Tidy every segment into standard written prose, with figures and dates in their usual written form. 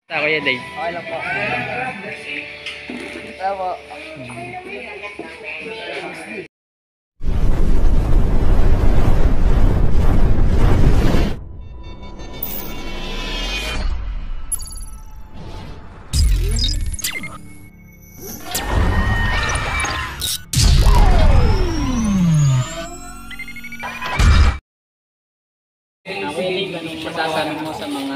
Kuya Dave. Okay lang po. Kaya po. Kuya Dave, anong masasabi mo sa mga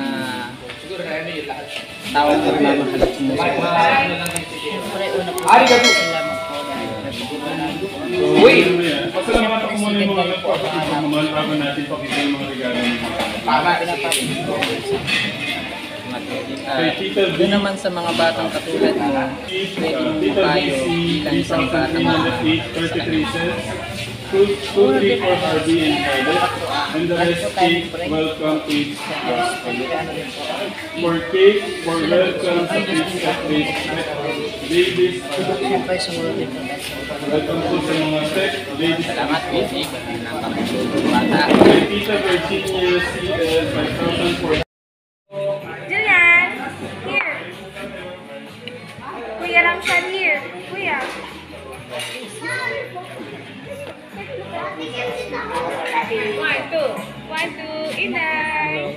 tawag na mamahalat sa musik? Siyempre, una po. Salamat po dahil Pasalamatan ko muna yung mga pagmamahal bago natin pakita yung mga regalo ng Doon naman sa mga batang katulad mo, pwede mo tayo bilang isang batang Two three for RB and Carlos, and the rest cake, welcome to each for cake, for welcome to each babies, siyempre sumunod din po. welcome po sa mga tech, babies, salamat Kuya Dave. Napakatulong bata. Tita Virginia CL 5,000 Julian, here. Kuya Ramshan, here. Kuya. One, two, Inay.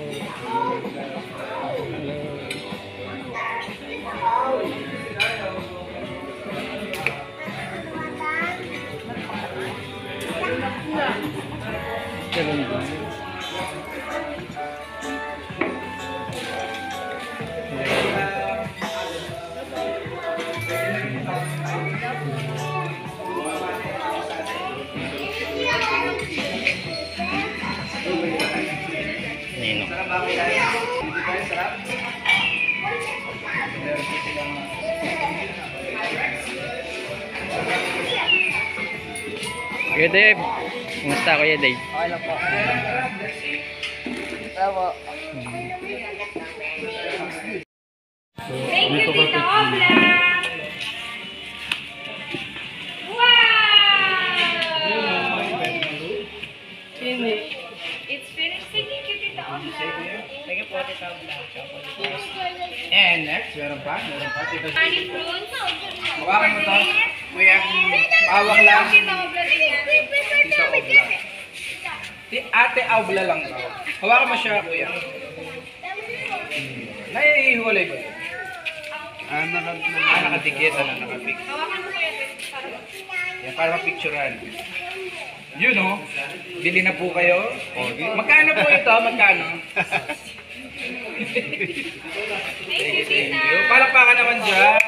Kuya Dave, kumusta Kuya Dave? Okay lang po. Kaya po. Thank you, Tita Obla. Wow! Finish. It's finished. Thank you, Tita Obla. Thank you po, Tita Obla. And next, meron pa Tito. Honey fruits. Hawakan mo to. Kuya, hawak lang. Tita Obla din yan. Tito Obla. Ate Obla lang to. Hawakan mo siya, kuya. Naihiwalay ba yun? Nakadikit, nakapik. Hawakan mo kuya. Yan, para mapicturean. Yun o. Bili na po kayo. Magkano po ito? Magkano? Thank you, Tita. Palakpakan naman dyan.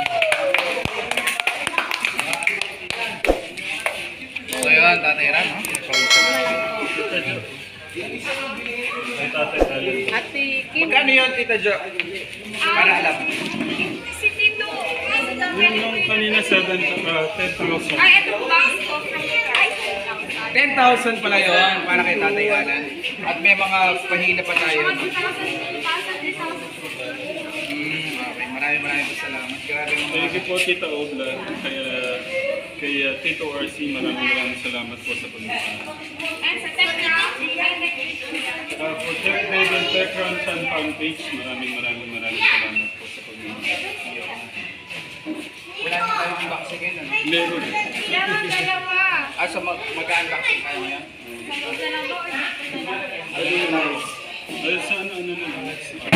So yun, Tatay Ram, no? Ate Kim. Magkano yun, Tita Jo? Para alam. Si Tito. Yung kanina 10,000. Ay, ito box ko from the price. 10,000 pala yun para kay Tatay Alan. At may mga pahila pa tayo. No? Okay, maraming salamat. Grabe mga. Thank you po Tita Obla, kaya Tito RC, maraming salamat po sa pagmamahal. And sa Techcraft, For Tech Dave and Tech Ransan fan page, maraming salamat po sa pagmamahal. Wala na tayong unboxing ngayon. Ano? Meron. dalawa. So mag-unboxing tayo ngayon? Ay, sana ano na lang.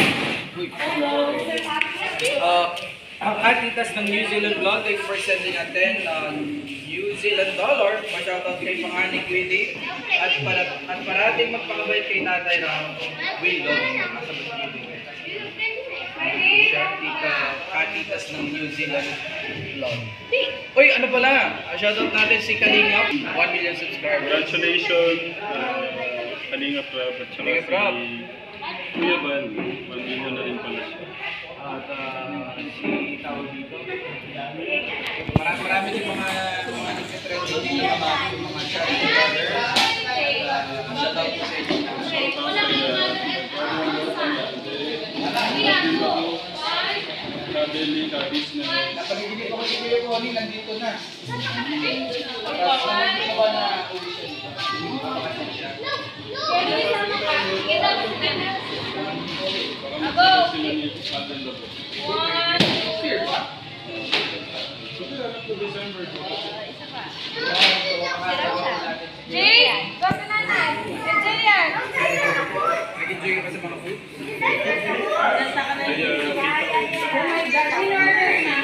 Ang atitas ng New Zealand Vlog, thank you for sending a 10 New Zealand dollar. Ma-shoutout kay Panganing Quiddy. At parating magpakabait kay Tatay Ram. Will Love. Masabot niyo. Siya, katitas ng New Zealand Vlog. Uy, ano pala? Shoutout natin si Kalingap. 1 million subscribers. Congratulations, Kalinga Prab at saka Kalinga Prab. si Kuya Van. 1 million na rin pala siya. At si tawag dito. Marami din mga nagsitrend dito ng mga charity brothers. Shoutout po sa inyo. Kabeli, kabis na. Napagigilip ako si Kuya Connie, nandito na. Tapos naman na uwi siya dito. Abo! Sila ni Father Lord. Jay, go to nanay. Jay yan. Nag-enjoy ka ba sa mga food? Nasa ka na Kaya yun. kita ko Oh my God, in-order na.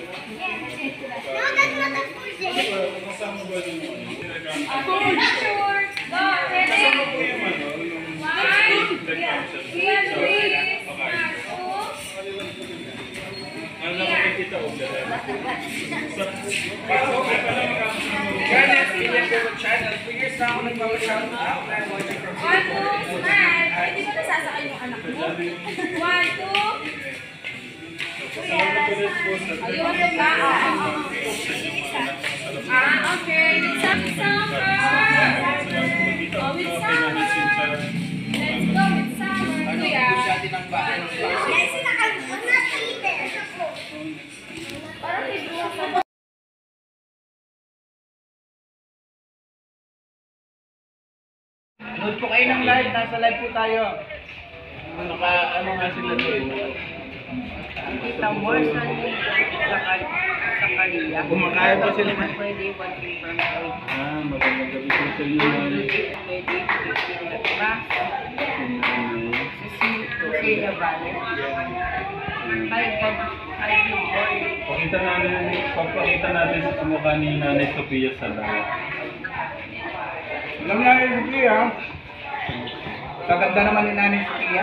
kasama ba din mo? Food, sure. Go, ready? One. Yan, please. Two. Ang nakikita ko dyan. Guys, William Gogo Channel. 2 years na ako nagpapashout out. I'm watching from One, two, Singapore. smile. Ay, di ba nasasakay yung anak mo? One, two. Ayun, diba? Okay. With some summer. Oh, with summer. Let's go with summer. Ano, Kuya. gusto natin ang bahay ng klase. Parang may buwan. Nood po kayo ng live. Nasa live po tayo. Ano nga sila doon? Kita more sa kanila. Kumakain pa sila. Pwede 1 from out. Magandang gabi po sa inyo. Pwede diba? Sa Sila Valley. Pagpakita natin sa mukha ni Nanay Sophia sa live. Alam niya yung Sophia. Kaganda naman ni Nanay Sophia.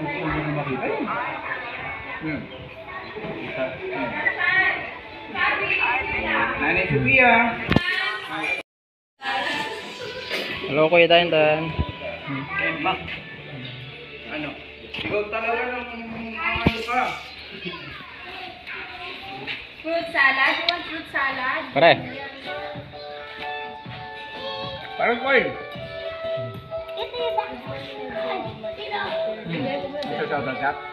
Nanay Sophia. Hello, Kuya Tantan. Mak. Ano? Ikaw talaga ng ano ka? Fruit salad. You want fruit salad? Pare. Parang coin. Ito sa otang shop.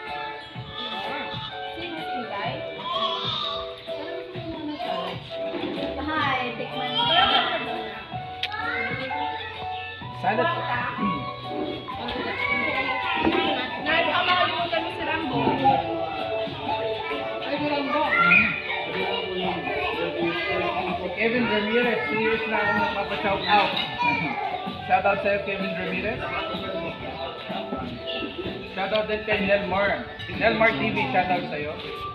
Hi, tikman mo. Salad. Nay, baka makalimutan mo si Rambo. Ay, si Rambo. Kevin Ramirez, 2 years na ako magpapa-shout out. Shout out sa'yo, Kevin Ramirez. Shout out din kay Nelmar. Nelmar TV, shout out sa'yo.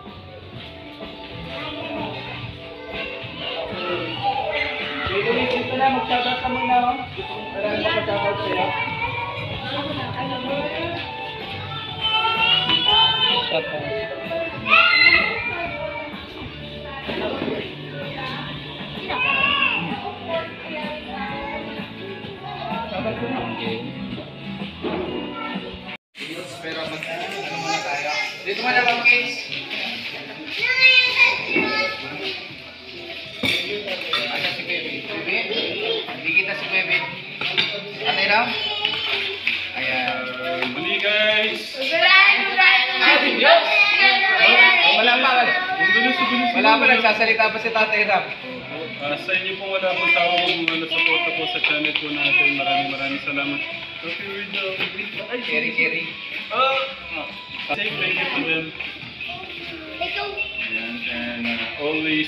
Dito na, mag-shout out ka muna. Para magpa-shout out sa'yo. Shut up. Shout out ko na. Pero ano muna tayo? Dito muna lang, kids. Asa si Bebe? Bebe? Hindi kita si Bebe. Ano yun? Ayan. Muli guys! Ay, Diyos! Wala pa. Wala pa, nagsasalita pa si Tatay Ram. Sa inyo po wala po sa akong support po sa channel po natin. Maraming salamat. Okay, with the... Kerry. Say thank you to them. Ayan, and always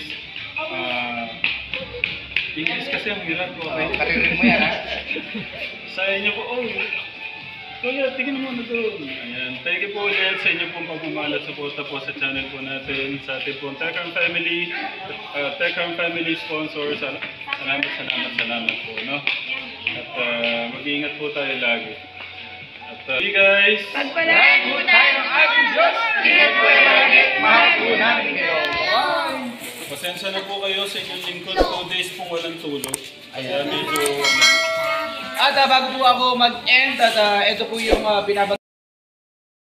English kasi ang hirap po. Okay? Karirin mo yan, ha? Sa inyo po, Kuya, tingnan mo na doon. Ayan, thank you po ulit sa inyo pong pagmamahal at suporta po sa channel po natin, sa ating pong Techcam Family, Techcam Family sponsor. Salamat po, no? At mag-iingat po tayo lagi. At hey guys! Pagpalain mo tayo ng ating Diyos. Ingat po lagi. Mahal po namin kayo. Pasensya na po kayo sa inyong lingkod. 2 days pong walang tulog. Kaya medyo... At bago po ako mag-end, at ito po yung binabag